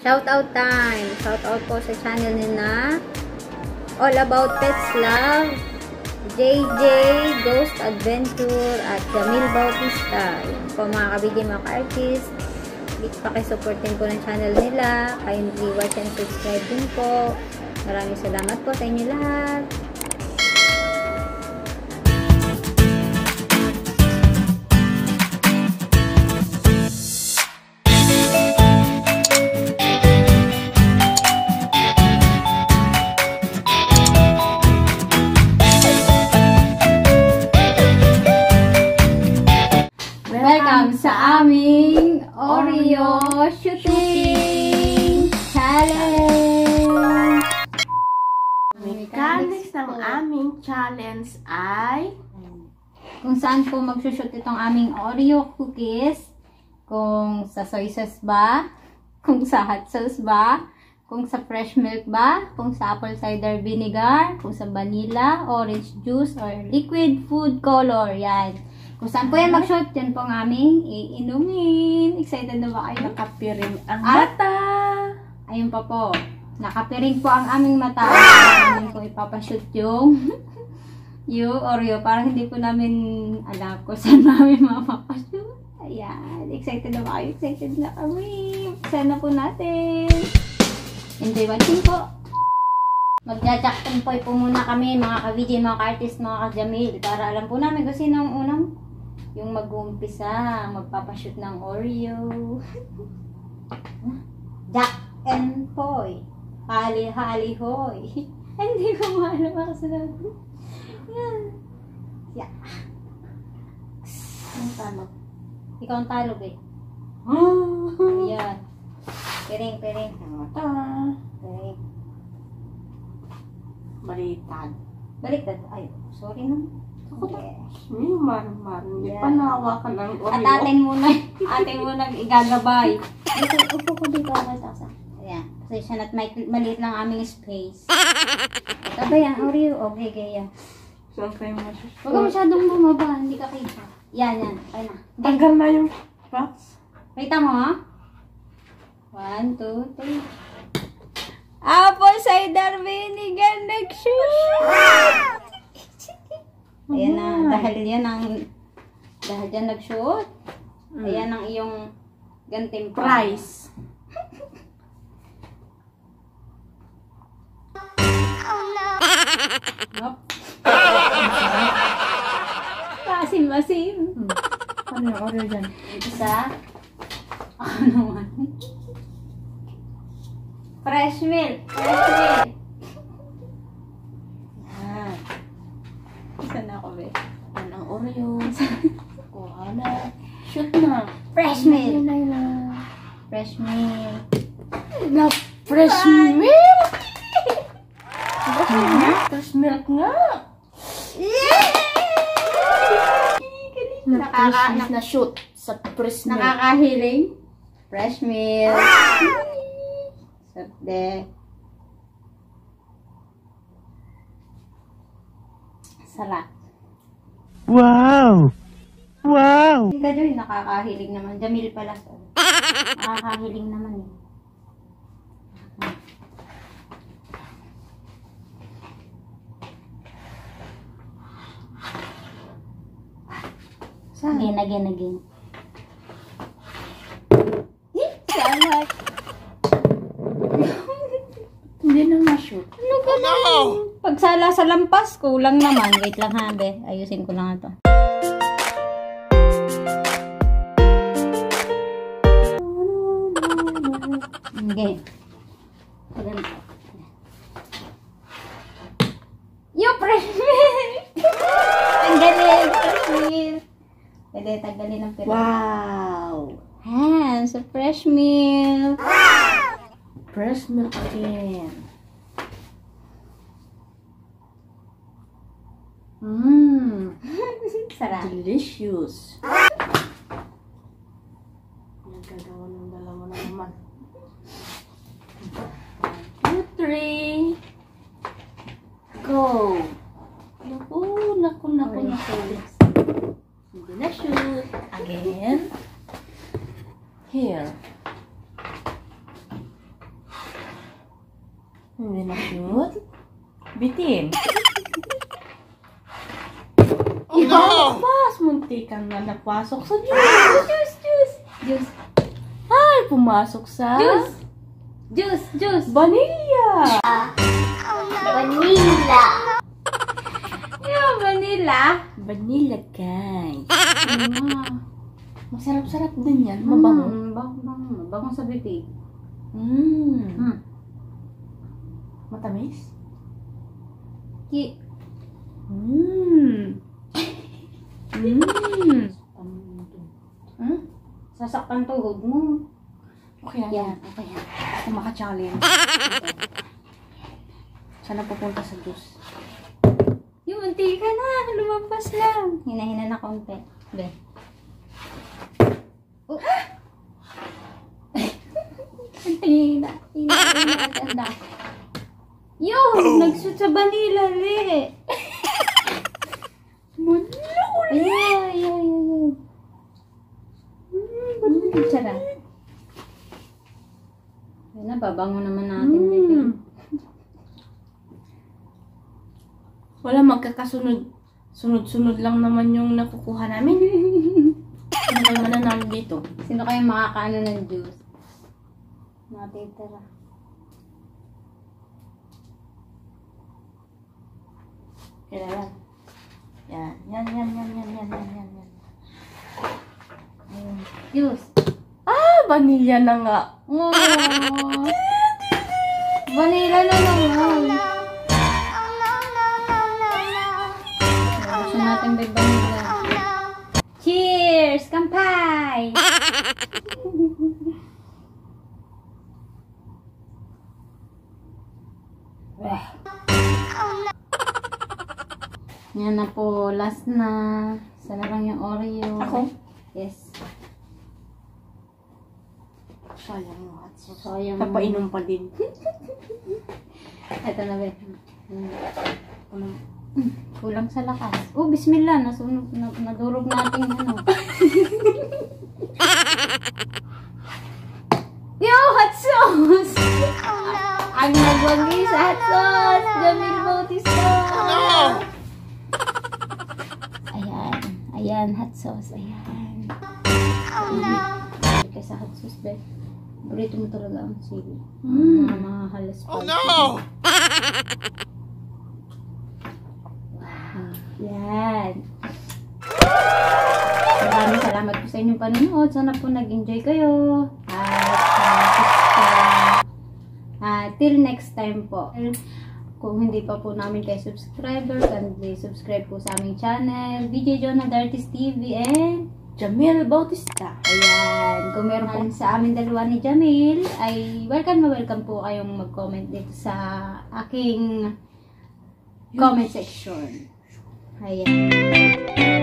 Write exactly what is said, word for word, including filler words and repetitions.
Shoutout time! Shoutout po sa channel nila All About Pets Love, J J Ghost Adventure, at Jamil Bautista. Yan po mga kabigi, mga ka-artist. Pakisupport din po ng channel nila. Kindly watch and subscribe din po. Maraming salamat po sa inyo lahat. Welcome sa aming Oreo Shooting Challenge! Mechanics ng aming challenge ay kung saan po magsushoot itong aming Oreo cookies, kung sa soy sauce ba, kung sa hot sauce ba, kung sa fresh milk ba, kung sa apple cider vinegar, kung sa vanilla, orange juice, or liquid food color. Yan. Kung saan po yan mag-shoot, yan po ang aming iinumin. Excited na ba kayo? nakapiring ang At, mata. ayun pa po. Nakapiring po ang aming mata. Namin kung ipapashoot yung yung Oreo. Parang hindi po namin alam kung saan namin mapapashoot. Ayan. Excited na ba kayo? Excited na kami. Sana po natin. Enjoy watching po. Magja-jackpot po po muna kami, mga ka-V J, mga ka-artist, mga ka-Jamil, para alam po namin kung sino ang unang yung mag-uumpisa, magpapashoot ng Oreo. Jack and Poy. Hali-hali hoy. Hindi ko maalam ang kasunod. Yan. Yeah. Ang talog. Ikaw ang talog eh. Ayan. Piring, piring. Ang mata. Piring. Baliktad. Baliktad. Ay, sorry naman. Okay. May mar-mar. Hindi Yeah. pa nahawakan ng Oreo. At atin muna, atin muna igagabay. Ito, upo ko dito ako sa. Ayan. Kasi siya na't may maliit lang aming space. Ito ba yan, Oreo? Okay, kaya. Saan kayo masushoot? Huwag ka masyadong bumaba, hindi ka kayo. Yan, yan. Kaya na. Tanggal na yung box. Kita mo, ha? One, two, three. Apple cider vinegar nag-shoot! Ayan na, dahil yan ang, dahil yan nag-shoot, Mm. ayan ang iyong gantimpala. Price. Nope. Masim-masim. Hmm. Ano yung Oreo dyan? Isa. Ano naman? Fresh milk. Fresh milk. Yan. Isa na ako, be. Yan ang Oreo. Kuha na. Shoot na. Fresh milk. Yun na yun. Fresh milk. Na fresh milk! Fresh milk? Fresh milk nga! Nakaka- Nakaka- na shoot sa fresh milk. Nakakahiling. Fresh milk. Sarap. Sarap. Wow! Wow! Hindi ka doon, nakakahiling naman. Jamil pala. Nakakahiling naman eh. Again, again, again. Sana. Hindi na ma-shoot. Ano ka na? Pagsala sa lampas, kulang naman. Wait lang ha, be. Ayusin ko lang ito. Okay. Yo, fresh milk! Ang galing, fresh milk. Pwede tanggalin ng pera. Wow! Yan, so fresh milk. Fresh milk again. Mmm. Sarap. Delicious. Nagkagawa ng dalawa na naman. Two, three. Go! Naku, naku, naku, naku. Hindi na shoot. Again. Here. Hindi na shoot. Bitin. Oh no! Pas, munti kang na napasok sa juice. Juice, juice. Juice. Ay, pumasok sa... Juice. Juice, juice. Vanilla. Vanilla. Yung vanilla. Vanilla, guys. Mm. Masarap-sarap din yan. Mabango. Mm, bango, bango. Bango sa bibig. Mm. Mm. Matamis? Ki. Mm. Mm. Hmm? Sasaktan tuhod mo. Okay yan. Yan, okay yan. Ako maka-challenge. Sana pupunta sa juice. Yung unti ka na. Lumampas lang. Hina-hina na konti. Be. Oh. Hina. Hina. Hina. Hina. Yun! Nag-shoot sa vanilla, li. Vanilla ulit! Ay, ay, ay, ay. Mm, sarap. Yun na, babango naman natin, Mm. baby. Wala magkakasunod. Sunod-sunod lang naman yung nakukuha namin. Ano kayo mananalo dito? Sino kayo makakaano ng juice? Natitira. Kailan? Yan. Yan, yan, yan, yan, yan, yan, yan, yan. Ayun. Juice. Ah, vanilla na nga. Oh. Vanilla na naman. Gusto natin may vanilla. Cheers! Kampay! Yan na po. Last na. Sana lang yung Oreo. Ako? Yes. Sayang yung hot sauce. Sayang. Papainom pa din. Ito na ba? Kulang, kulang sa lakas. Oh, bismillah. Nasunog, na, nadurog natin ano. Yo, hot sauce! Ang nagwagi sa hot sauce! Jamil Bautista! Ayan. Ayan, hot sauce. Ayan. Kasi sa hot sauce, be. Burrito mo talaga ang sili. Mm. Mga mga halos pa. Oh no! Yan. Maraming salamat po sa inyong panonood. Sana po nag-enjoy kayo. At uh, uh, till next time po. Kung hindi pa po namin kayo subscriber, kindly subscribe po sa aming channel, V J Jonah Dartis T V, and Jamil Bautista. ayan, kung meron po sa amin dalawa ni Jamil, ay welcome na welcome po kayong mag-comment dito sa aking comment section. Ayan.